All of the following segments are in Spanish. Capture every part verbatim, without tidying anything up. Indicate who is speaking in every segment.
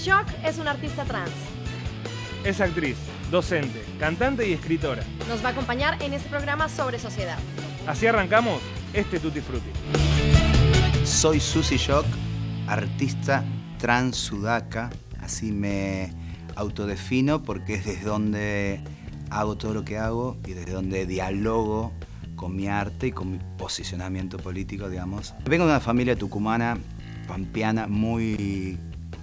Speaker 1: Shock es una artista trans.
Speaker 2: Es actriz, docente, cantante y escritora.
Speaker 1: Nos va a acompañar en este programa sobre sociedad.
Speaker 2: Así arrancamos este Tutti Frutti.
Speaker 3: Soy Susi Shock, artista trans sudaca, así me autodefino porque es desde donde hago todo lo que hago y desde donde dialogo con mi arte y con mi posicionamiento político, digamos. Vengo de una familia tucumana, pampeana, muy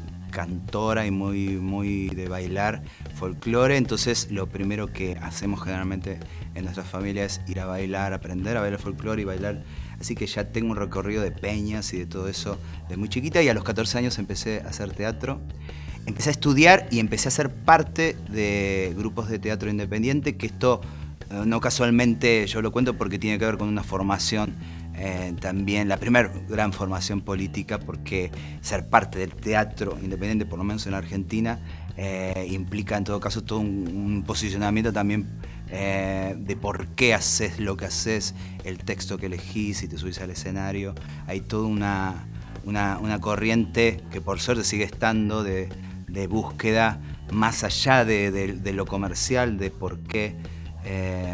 Speaker 3: cantora y muy, muy de bailar folclore, entonces lo primero que hacemos generalmente en nuestras familias es ir a bailar, aprender a bailar folclore y bailar, así que ya tengo un recorrido de peñas y de todo eso de muy chiquita, y a los catorce años empecé a hacer teatro. Empecé a estudiar y empecé a ser parte de grupos de teatro independiente, que esto eh, no casualmente yo lo cuento porque tiene que ver con una formación eh, también, la primera gran formación política, porque ser parte del teatro independiente, por lo menos en la Argentina, eh, implica en todo caso todo un, un posicionamiento también eh, de por qué haces lo que haces, el texto que elegís, si te subís al escenario. Hay toda una, una, una corriente que por suerte sigue estando de de búsqueda más allá de, de, de lo comercial, de por qué, eh,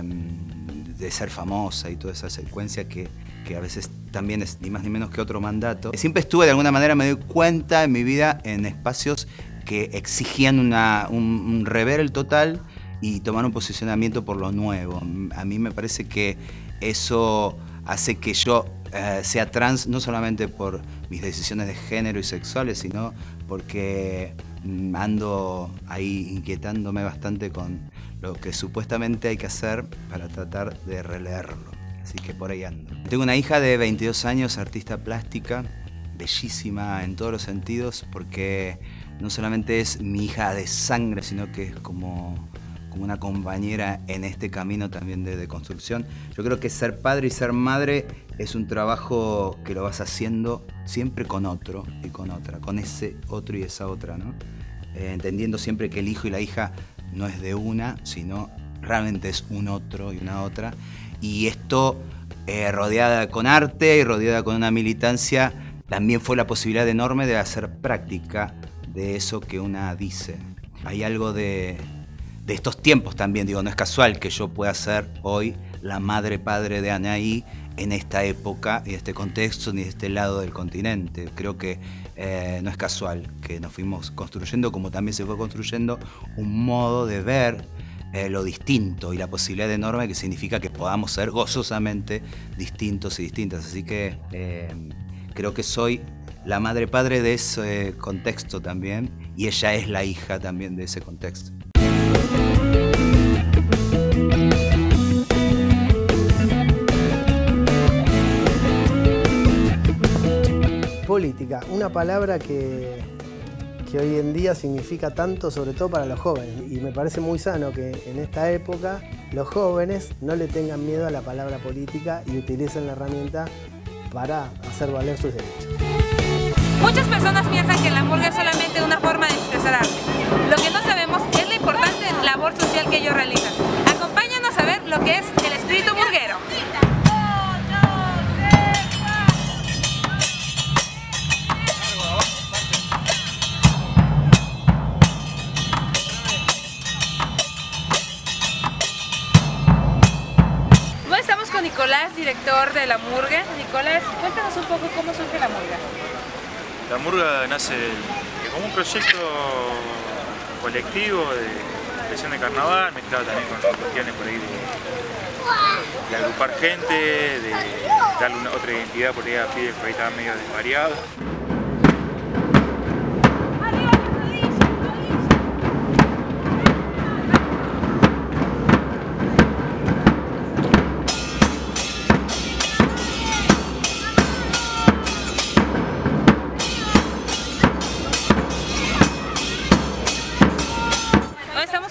Speaker 3: de ser famosa y toda esa secuencia que, que a veces también es ni más ni menos que otro mandato. Siempre estuve, de alguna manera me doy cuenta en mi vida en espacios que exigían una, un, un rever el total y tomar un posicionamiento por lo nuevo. A mí me parece que eso hace que yo eh, sea trans no solamente por mis decisiones de género y sexuales, sino porque ando ahí inquietándome bastante con lo que supuestamente hay que hacer para tratar de releerlo. Así que por ahí ando. Tengo una hija de veintidós años, artista plástica, bellísima en todos los sentidos, porque no solamente es mi hija de sangre, sino que es como, como una compañera en este camino también de, de construcción. Yo creo que ser padre y ser madre es un trabajo que lo vas haciendo siempre con otro y con otra, con ese otro y esa otra, ¿no? Eh, entendiendo siempre que el hijo y la hija no es de una, sino realmente es un otro y una otra. Y esto, eh, rodeada con arte y rodeada con una militancia, también fue la posibilidad enorme de hacer práctica de eso que una dice. Hay algo de, de estos tiempos también, digo, no es casual que yo pueda ser hoy la madre-padre de Anaí en esta época y este contexto ni de este lado del continente. Creo que eh, no es casual que nos fuimos construyendo, como también se fue construyendo un modo de ver eh, lo distinto y la posibilidad enorme que significa que podamos ser gozosamente distintos y distintas. Así que eh, creo que soy la madre-padre de ese contexto también, y ella es la hija también de ese contexto.
Speaker 4: Política, una palabra que, que hoy en día significa tanto, sobre todo para los jóvenes, y me parece muy sano que en esta época los jóvenes no le tengan miedo a la palabra política y utilicen la herramienta para hacer valer sus derechos.
Speaker 5: Muchas personas piensan que la murga es solamente una forma de expresar arte. Lo que no sabemos es la importante labor social que ellos realizan. Acompáñanos a ver lo que es el espíritu murguero. Nicolás, director de la murga. Nicolás, cuéntanos un poco cómo surge la murga.
Speaker 6: La murga nace como un proyecto colectivo de expresión de carnaval, mezclado también con cuestiones por ahí de, de agrupar gente, de darle una, otra identidad por ahí a pibes por ahí estaba medio desvariado.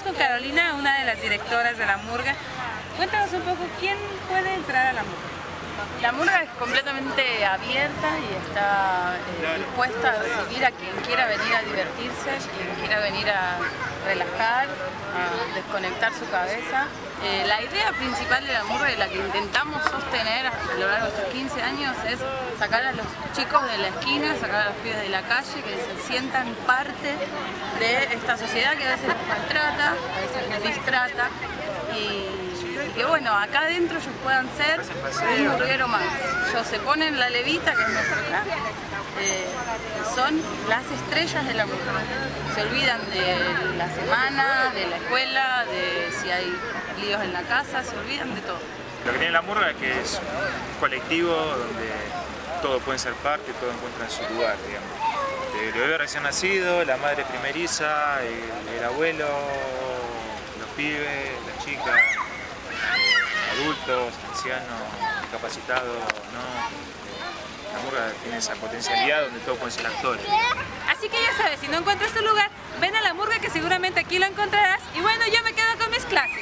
Speaker 5: Carolina, una de las directoras de la murga. Cuéntanos un poco, ¿quién puede entrar a la murga?
Speaker 7: La murga es completamente abierta y está eh, dispuesta a recibir a quien quiera venir a divertirse, quien quiera venir a relajar, a desconectar su cabeza. Eh, la idea principal de la murga y la que intentamos sostener a lo largo de estos quince años es sacar a los chicos de la esquina, sacar a los pibes de la calle, que se sientan parte de esta sociedad que a veces los maltrata, a veces los distrata. Y que bueno, acá adentro ellos puedan ser un murguero más. Ellos se ponen la levita, que es nuestro traje, eh, son las estrellas de la murga. Se olvidan de la semana, de la escuela, de si hay líos en la casa, se olvidan de todo.
Speaker 6: Lo que tiene la murga es que es un colectivo donde todos pueden ser parte, todos encuentran su lugar, digamos. El bebé recién nacido, la madre primeriza, el, el abuelo, los pibes, las chicas, adultos, ancianos, discapacitados, ¿no? La murga tiene esa potencialidad donde todos pueden ser actores.
Speaker 5: Así que ya sabes, si no encuentras tu lugar, ven a la murga que seguramente aquí lo encontrarás. Y bueno, yo me quedo con mis clases.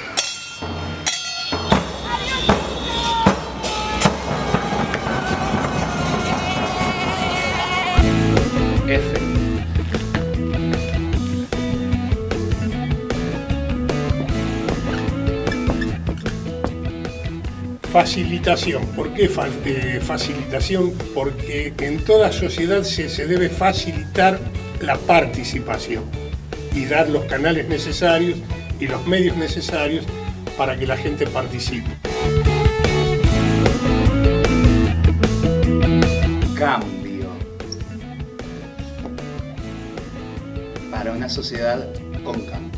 Speaker 3: F.
Speaker 8: Facilitación. ¿Por qué fa eh, facilitación? Porque en toda sociedad se, se debe facilitar la participación y dar los canales necesarios y los medios necesarios para que la gente participe.
Speaker 3: Cambio para una sociedad con cambio.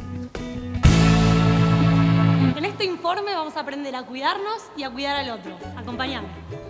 Speaker 9: En este informe vamos a aprender a cuidarnos y a cuidar al otro. Acompáñame.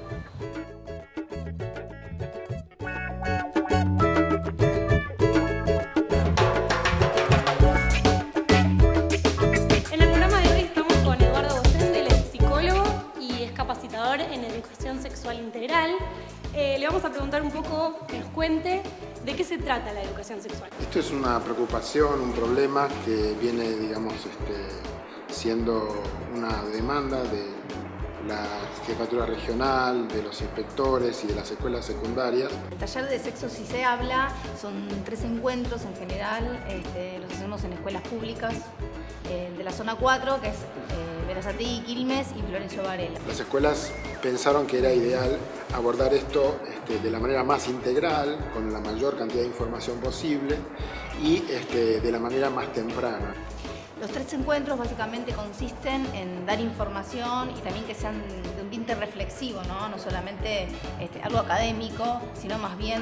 Speaker 9: En el programa de hoy estamos con Eduardo Gosende, él es psicólogo y es capacitador en educación sexual integral. Eh, le vamos a preguntar un poco, que nos cuente de qué se trata la educación sexual.
Speaker 10: Esto es una preocupación, un problema que viene, digamos, este, siendo una demanda de la jefatura regional, de los inspectores y de las escuelas secundarias.
Speaker 11: El taller de sexo sí se habla, son tres encuentros en general, este, los hacemos en escuelas públicas eh, de la zona cuatro, que es eh, Berazategui, Quilmes y Florencio Varela.
Speaker 10: Las escuelas pensaron que era ideal abordar esto este, de la manera más integral, con la mayor cantidad de información posible y este, de la manera más temprana.
Speaker 11: Los tres encuentros básicamente consisten en dar información y también que sean de un tinte reflexivo, no, no solamente este, algo académico, sino más bien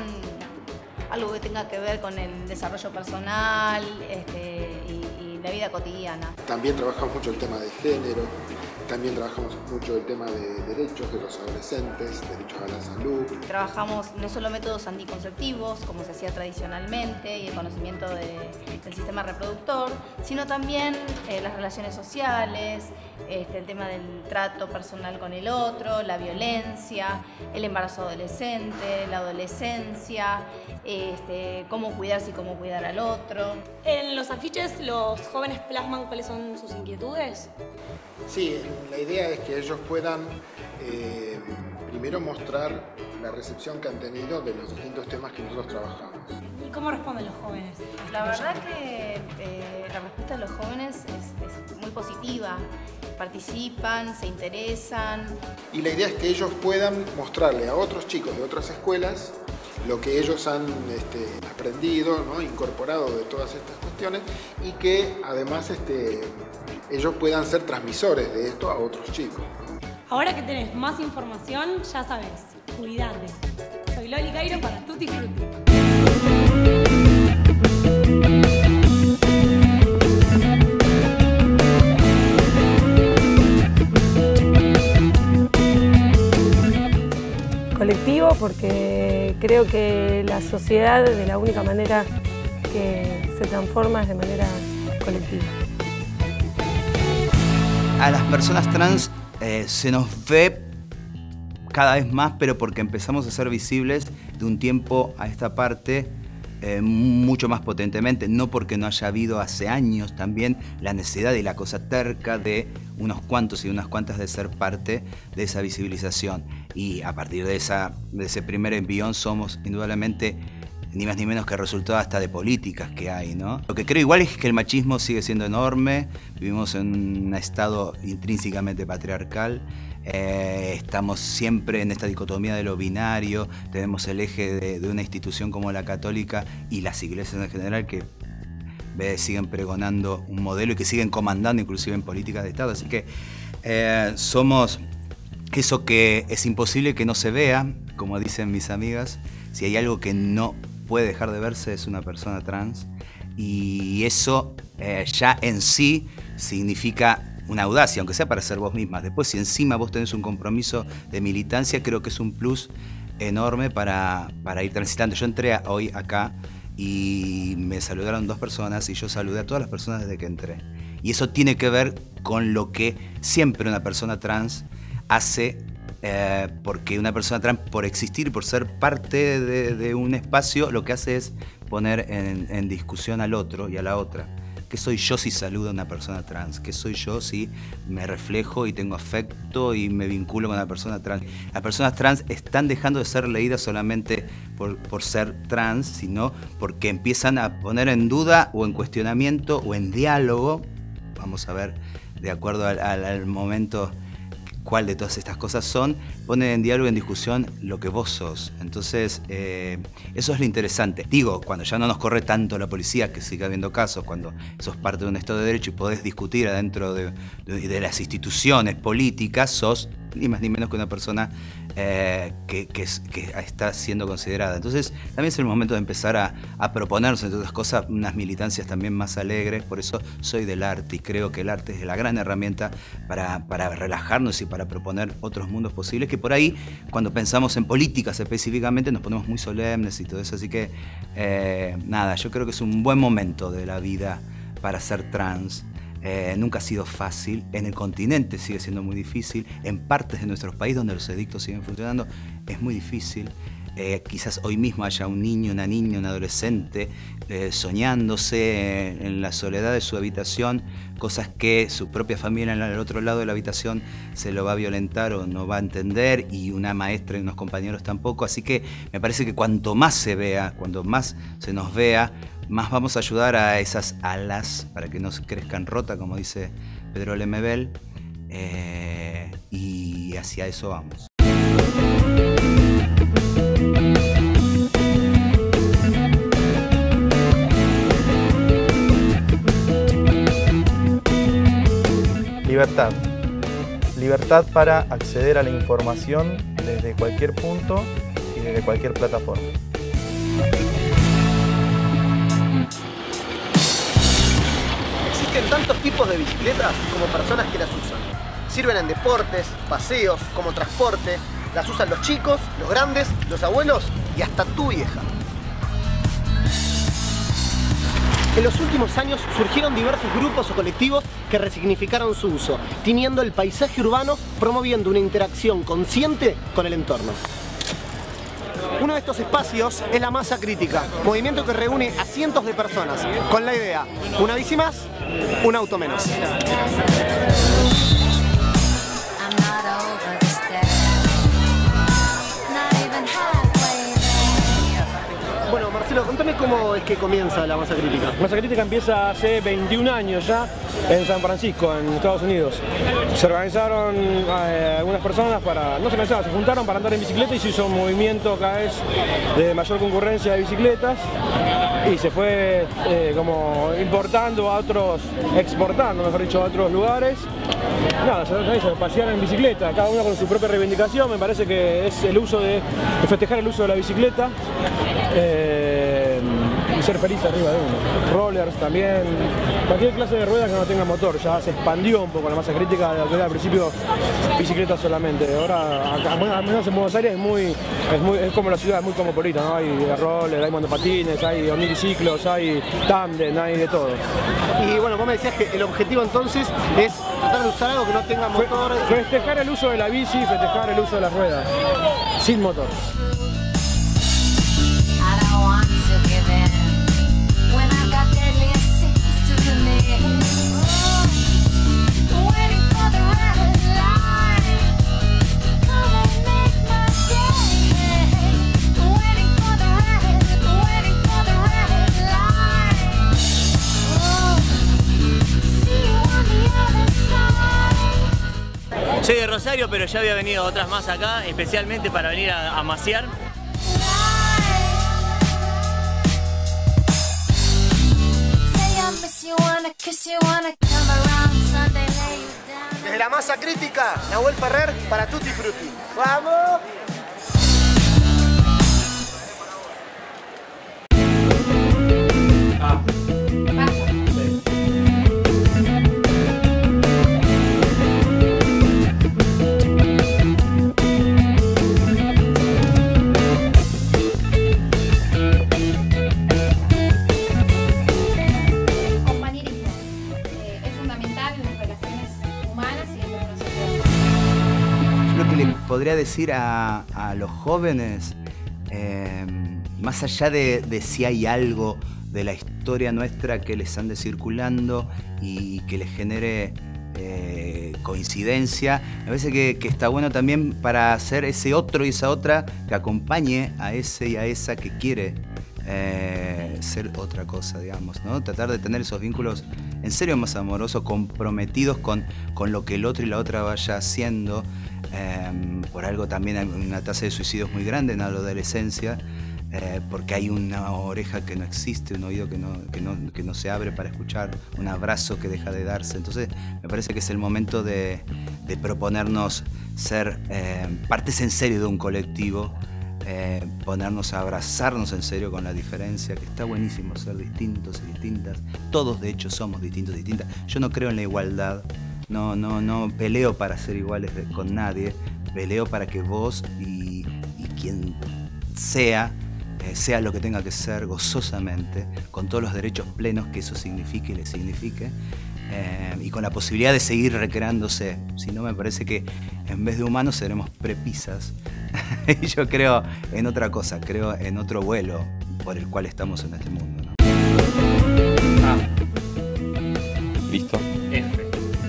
Speaker 11: algo que tenga que ver con el desarrollo personal este, y, y la vida cotidiana.
Speaker 10: También trabajamos mucho el tema de género, también trabajamos mucho el tema de derechos de los adolescentes, derechos a la salud.
Speaker 11: Trabajamos no solo métodos anticonceptivos, como se hacía tradicionalmente, y el conocimiento de, del sistema reproductor, sino también eh, las relaciones sociales, este, el tema del trato personal con el otro, la violencia, el embarazo adolescente, la adolescencia, este, cómo cuidarse y cómo cuidar al otro.
Speaker 9: En los afiches los jóvenes plasman cuáles son sus inquietudes.
Speaker 10: Sí, la idea es que ellos puedan eh, primero mostrar la recepción que han tenido de los distintos temas que nosotros trabajamos.
Speaker 9: ¿Y cómo responden los jóvenes?
Speaker 11: La verdad que eh, la respuesta de los jóvenes es, es muy positiva. Participan, se interesan.
Speaker 10: Y la idea es que ellos puedan mostrarle a otros chicos de otras escuelas lo que ellos han este, aprendido, ¿no? Incorporado de todas estas cuestiones y que además este, ellos puedan ser transmisores de esto a otros chicos.
Speaker 9: Ahora que tenés más información, ya sabes, cuidate. Soy Loli Cairo para Tutti Frutti.
Speaker 12: Colectivo, porque creo que la sociedad de la única manera que se transforma es de manera colectiva.
Speaker 3: A las personas trans eh, se nos ve cada vez más, pero porque empezamos a ser visibles de un tiempo a esta parte eh, mucho más potentemente, no porque no haya habido hace años también la necesidad y la cosa terca de unos cuantos y unas cuantas de ser parte de esa visibilización. Y a partir de, esa, de ese primer envión somos indudablemente ni más ni menos que resultado hasta de políticas que hay, ¿no? Lo que creo igual es que el machismo sigue siendo enorme, vivimos en un estado intrínsecamente patriarcal, eh, estamos siempre en esta dicotomía de lo binario, tenemos el eje de, de una institución como la católica y las iglesias en general que eh, siguen pregonando un modelo y que siguen comandando inclusive en políticas de Estado, así que eh, somos eso que es imposible que no se vea, como dicen mis amigas, si hay algo que no puede dejar de verse es una persona trans, y eso eh, ya en sí significa una audacia, aunque sea para ser vos misma. Después, si encima vos tenés un compromiso de militancia, creo que es un plus enorme para, para ir transitando. Yo entré hoy acá y me saludaron dos personas y yo saludé a todas las personas desde que entré. Y eso tiene que ver con lo que siempre una persona trans hace, eh, porque una persona trans, por existir, por ser parte de, de un espacio, lo que hace es poner en, en discusión al otro y a la otra. ¿Qué soy yo si saludo a una persona trans? ¿Qué soy yo si me reflejo y tengo afecto y me vinculo con una persona trans? Las personas trans están dejando de ser leídas solamente por, por ser trans, sino porque empiezan a poner en duda o en cuestionamiento o en diálogo, vamos a ver de acuerdo al, al, al momento cuál de todas estas cosas son, ponen en diálogo, en discusión lo que vos sos. Entonces, eh, eso es lo interesante. Digo, cuando ya no nos corre tanto la policía, que sigue habiendo casos, cuando sos parte de un Estado de Derecho y podés discutir adentro de, de, de las instituciones políticas, sos ni más ni menos que una persona eh, que, que, que está siendo considerada. Entonces, también es el momento de empezar a, a proponerse, entre otras cosas, unas militancias también más alegres. Por eso soy del arte y creo que el arte es la gran herramienta para, para relajarnos y para proponer otros mundos posibles, que por ahí, cuando pensamos en políticas específicamente, nos ponemos muy solemnes y todo eso. Así que, eh, nada, yo creo que es un buen momento de la vida para ser trans. Eh, nunca ha sido fácil, en el continente sigue siendo muy difícil, en partes de nuestros países donde los edictos siguen funcionando es muy difícil. Eh, quizás hoy mismo haya un niño, una niña, un adolescente eh, soñándose en, en la soledad de su habitación, cosas que su propia familia en el otro lado de la habitación se lo va a violentar o no va a entender, y una maestra y unos compañeros tampoco. Así que me parece que cuanto más se vea, cuanto más se nos vea, más vamos a ayudar a esas alas para que no crezcan rota, como dice Pedro Lemebel, eh, y hacia eso vamos.
Speaker 13: Libertad. Libertad para acceder a la información desde cualquier punto y desde cualquier plataforma.
Speaker 14: Existen tantos tipos de bicicletas como personas que las usan. Sirven en deportes, paseos, como transporte. Las usan los chicos, los grandes, los abuelos y hasta tu vieja. En los últimos años surgieron diversos grupos o colectivos que resignificaron su uso, tiñendo el paisaje urbano, promoviendo una interacción consciente con el entorno. Uno de estos espacios es la Masa Crítica, movimiento que reúne a cientos de personas con la idea: una bici más, un auto menos. Bueno, Marcelo, contame cómo es que comienza la Masa Crítica.
Speaker 15: La Masa Crítica empieza hace veintiún años ya en San Francisco, en Estados Unidos. Se organizaron eh, algunas personas para, no se organizaron, se juntaron para andar en bicicleta y se hizo un movimiento cada vez de mayor concurrencia de bicicletas y se fue eh, como importando a otros, exportando, mejor dicho, a otros lugares. Nada, se, se pasear en bicicleta, cada uno con su propia reivindicación. Me parece que es el uso de, de festejar el uso de la bicicleta. Eh, y ser feliz arriba de uno. Rollers también, cualquier clase de rueda que no tenga motor. Ya se expandió un poco la Masa Crítica, de lo que era al principio bicicleta solamente. Ahora, acá, al menos en Buenos Aires, es, muy, es, muy, es como la ciudad, es muy cosmopolita, ¿no? Hay rollers, hay monopatines, hay omniciclos, hay tándem, hay de todo.
Speaker 14: Y bueno, vos me decías que el objetivo entonces es tratar de usar algo que no tenga motor.
Speaker 15: Festejar el uso de la bici, festejar el uso de las ruedas, sin motor.
Speaker 16: I don't want to to give in. When I got deadly sins to commit. Oh, waiting for the red light to come and make my day. Waiting for the red, waiting for the red light. Oh, see you on the other side.
Speaker 17: Soy de Rosario, pero ya había venido otras más acá, especialmente para venir a, a maciar.
Speaker 14: Desde la masa crítica, Nahuel Ferrer para Tutti Frutti. ¡Vamos!
Speaker 3: Podría decir a, a los jóvenes, eh, más allá de, de si hay algo de la historia nuestra que les ande circulando y que les genere eh, coincidencia, a veces que, que está bueno también para hacer ese otro y esa otra que acompañe a ese y a esa que quiere eh, ser otra cosa, digamos, ¿no? Tratar de tener esos vínculos en serio más amorosos, comprometidos con, con lo que el otro y la otra vaya haciendo. Eh, por algo también hay una tasa de suicidios muy grande en la adolescencia, eh, porque hay una oreja que no existe, un oído que no, que, no, que no se abre para escuchar, un abrazo que deja de darse. Entonces me parece que es el momento de, de proponernos ser eh, partes en serio de un colectivo, eh, ponernos a abrazarnos en serio con la diferencia, que está buenísimo ser distintos y distintas. Todos de hecho somos distintos y distintas. Yo no creo en la igualdad. No, no, no peleo para ser iguales de, con nadie, peleo para que vos y, y quien sea, eh, sea lo que tenga que ser gozosamente, con todos los derechos plenos que eso signifique y le signifique, eh, y con la posibilidad de seguir recreándose. Si no, me parece que en vez de humanos seremos prepisas. Y yo creo en otra cosa, creo en otro vuelo por el cual estamos en este mundo, ¿no?
Speaker 18: Ah. Listo.
Speaker 2: F.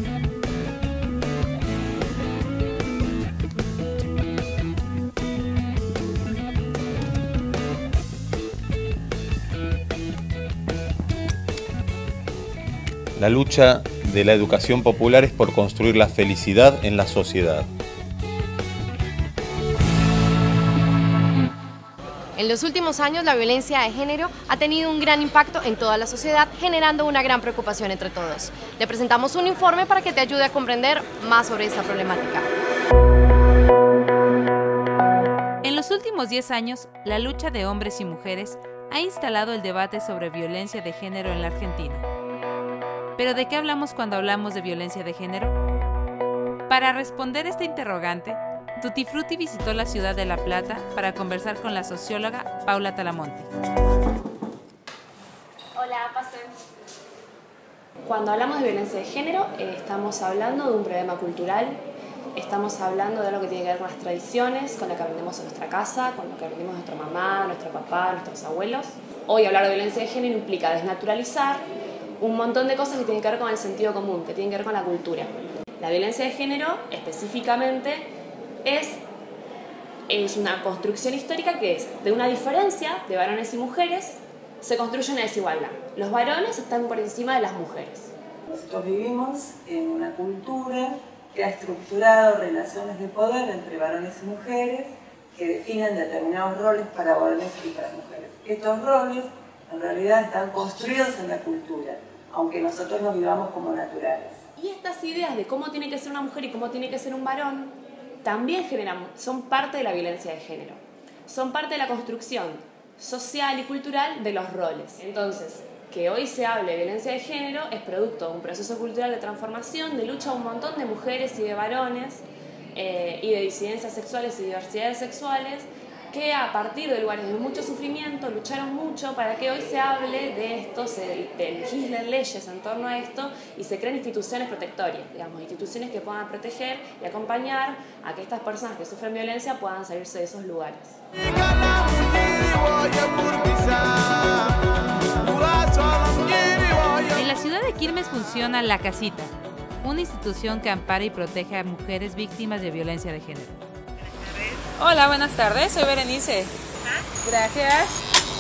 Speaker 18: La lucha de la educación popular es por construir la felicidad en la sociedad.
Speaker 1: En los últimos años, la violencia de género ha tenido un gran impacto en toda la sociedad, generando una gran preocupación entre todos. Le presentamos un informe para que te ayude a comprender más sobre esta problemática.
Speaker 5: En los últimos diez años, la lucha de hombres y mujeres ha instalado el debate sobre violencia de género en la Argentina. ¿Pero de qué hablamos cuando hablamos de violencia de género? Para responder esta interrogante, Tutti Frutti visitó la ciudad de La Plata para conversar con la socióloga Paula Talamonti.
Speaker 9: Hola, pasen. Cuando hablamos de violencia de género, eh, estamos hablando de un problema cultural, estamos hablando de algo que tiene que ver con las tradiciones, con lo que aprendemos en nuestra casa, con lo que aprendimos de nuestra mamá, nuestro papá, nuestros abuelos. Hoy hablar de violencia de género implica desnaturalizar un montón de cosas que tienen que ver con el sentido común, que tienen que ver con la cultura. La violencia de género, específicamente, es, es una construcción histórica que es de una diferencia de varones y mujeres, se construye una desigualdad. Los varones están por encima de las mujeres.
Speaker 19: Nosotros vivimos en una cultura que ha estructurado relaciones de poder entre varones y mujeres que definen determinados roles para varones y para mujeres. Estos roles en realidad están construidos en la cultura, aunque nosotros los vivamos como naturales.
Speaker 9: Y estas ideas de cómo tiene que ser una mujer y cómo tiene que ser un varón también generan, son parte de la violencia de género. Son parte de la construcción social y cultural de los roles. Entonces, que hoy se hable de violencia de género es producto de un proceso cultural de transformación, de lucha de un montón de mujeres y de varones, eh, y de disidencias sexuales y diversidades sexuales, que a partir de lugares de mucho sufrimiento lucharon mucho para que hoy se hable de esto, se legislen leyes en torno a esto y se creen instituciones protectorias, digamos, instituciones que puedan proteger y acompañar a que estas personas que sufren violencia puedan salirse de esos lugares.
Speaker 5: En la ciudad de Quilmes funciona La Casita, una institución que ampara y protege a mujeres víctimas de violencia de género.
Speaker 20: Hola, buenas tardes, soy Berenice. Gracias.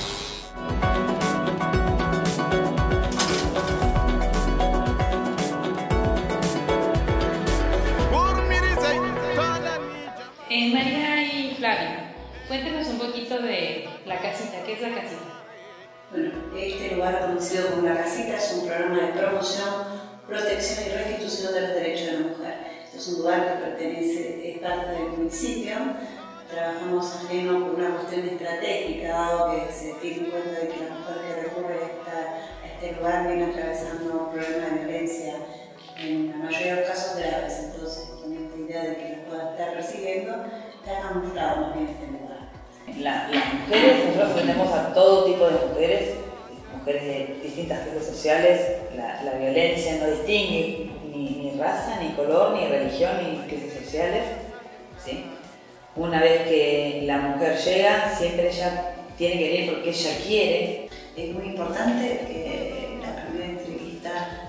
Speaker 21: Eh, María y Flavia, cuéntenos un poquito de La Casita. ¿Qué es La Casita?
Speaker 22: Bueno, este lugar conocido como La Casita es un programa de promoción, protección y restitución de los derechos de la mujer. Este es un lugar que pertenece, es parte del municipio. Trabajamos ajeno por una cuestión estratégica, dado que se tiene en cuenta de que la mujer que recurre a, esta, a este lugar viene atravesando problemas de violencia en la mayoría de los casos graves. Entonces, con esta idea de que nos pueda estar persiguiendo, está camuflado más bien este lugar.
Speaker 23: La, las mujeres, nosotros atendemos a todo tipo de mujeres, mujeres de distintas clases sociales. La, la violencia no distingue ni, ni raza, ni color, ni religión, ni clases sociales, ¿sí? Una vez que la mujer llega, siempre ella tiene que venir porque ella quiere.
Speaker 22: Es muy importante que la primera entrevista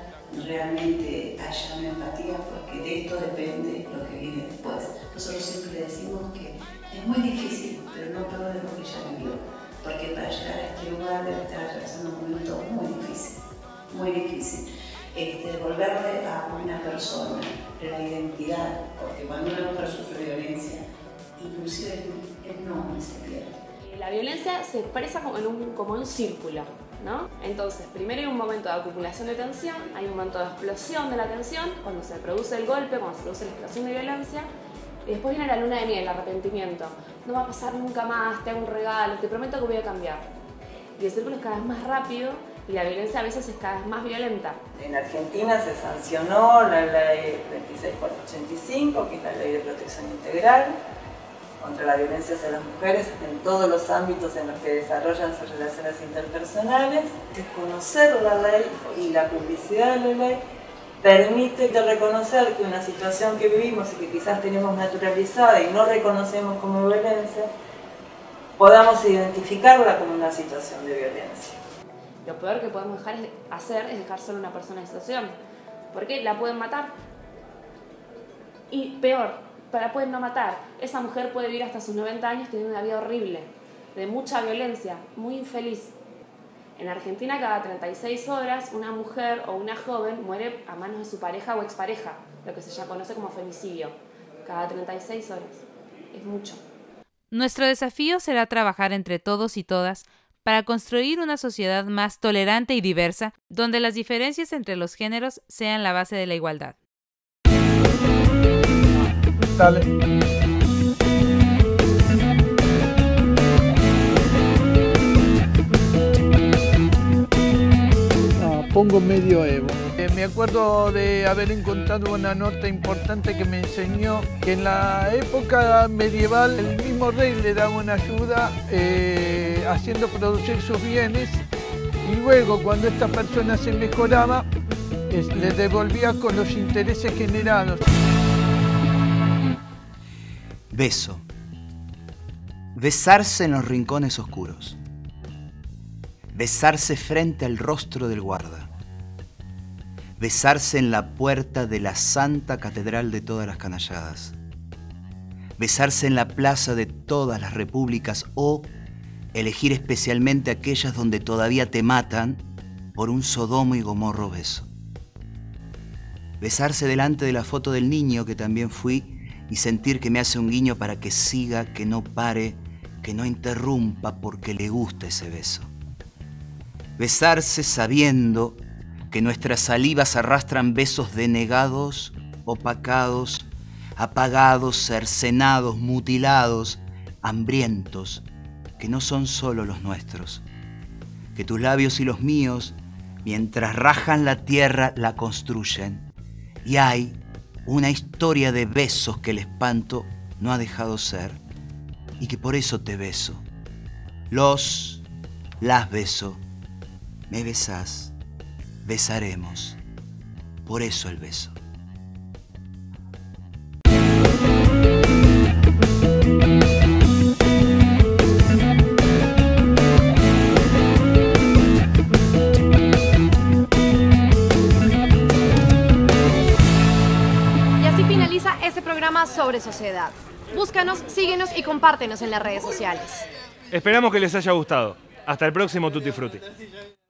Speaker 22: realmente haya una empatía, porque de esto depende lo que viene después. Nosotros siempre le decimos que es muy difícil, pero no peor de lo que ella vivió, porque para llegar a este lugar debe estar atravesando un momento muy difícil, muy difícil. Este, devolverle a una persona la identidad, porque cuando una mujer sufre violencia, inclusive el nombre se pierde.
Speaker 24: La violencia se expresa como en un, como en un círculo, ¿no? Entonces, primero hay un momento de acumulación de tensión, hay un momento de explosión de la tensión, cuando se produce el golpe, cuando se produce la explosión de violencia, y después viene la luna de miel, el arrepentimiento. No va a pasar nunca más, te hago un regalo, te prometo que voy a cambiar. Y el círculo es cada vez más rápido y la violencia a veces es cada vez más violenta.
Speaker 19: En Argentina se sancionó la ley veintiséis mil cuatrocientos ochenta y cinco, que es la ley de protección integral contra la violencia hacia las mujeres en todos los ámbitos en los que desarrollan sus relaciones interpersonales. Desconocer la ley y la publicidad de la ley permite reconocer que una situación que vivimos y que quizás tenemos naturalizada y no reconocemos como violencia, podamos identificarla como una situación de violencia.
Speaker 24: Lo peor que podemos dejar de hacer es dejar sola a una persona en situación, porque la pueden matar. Y peor, la pueden no matar. Esa mujer puede vivir hasta sus noventa años teniendo una vida horrible, de mucha violencia, muy infeliz. En Argentina, cada treinta y seis horas, una mujer o una joven muere a manos de su pareja o expareja, lo que se ya conoce como femicidio. Cada treinta y seis horas. Es mucho.
Speaker 5: Nuestro desafío será trabajar entre todos y todas para construir una sociedad más tolerante y diversa, donde las diferencias entre los géneros sean la base de la igualdad.
Speaker 25: Dale. Pongo medio Evo. Eh, me acuerdo de haber encontrado una nota importante que me enseñó que en la época medieval el mismo rey le daba una ayuda eh, haciendo producir sus bienes y luego cuando esta persona se mejoraba eh, le devolvía con los intereses generados.
Speaker 3: Beso. Besarse en los rincones oscuros. Besarse frente al rostro del guarda. Besarse en la puerta de la Santa Catedral de todas las canalladas. Besarse en la plaza de todas las repúblicas o elegir especialmente aquellas donde todavía te matan por un Sodomo y Gomorro beso. Besarse delante de la foto del niño que también fui y sentir que me hace un guiño para que siga, que no pare, que no interrumpa porque le gusta ese beso. Besarse sabiendo que nuestras salivas arrastran besos denegados, opacados, apagados, cercenados, mutilados, hambrientos, que no son solo los nuestros. Que tus labios y los míos, mientras rajan la tierra, la construyen. Y hay una historia de besos que el espanto no ha dejado ser y que por eso te beso. Los, las beso. Me besás, besaremos. Por eso el beso.
Speaker 1: más sobre sociedad. Búscanos, síguenos y compártenos en las redes sociales.
Speaker 2: Esperamos que les haya gustado. Hasta el próximo Tutti Frutti.